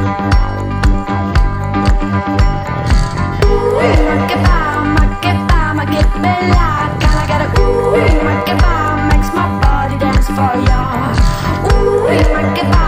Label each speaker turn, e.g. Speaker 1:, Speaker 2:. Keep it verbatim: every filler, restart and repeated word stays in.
Speaker 1: Makes my body dance for ya. Ooh, make it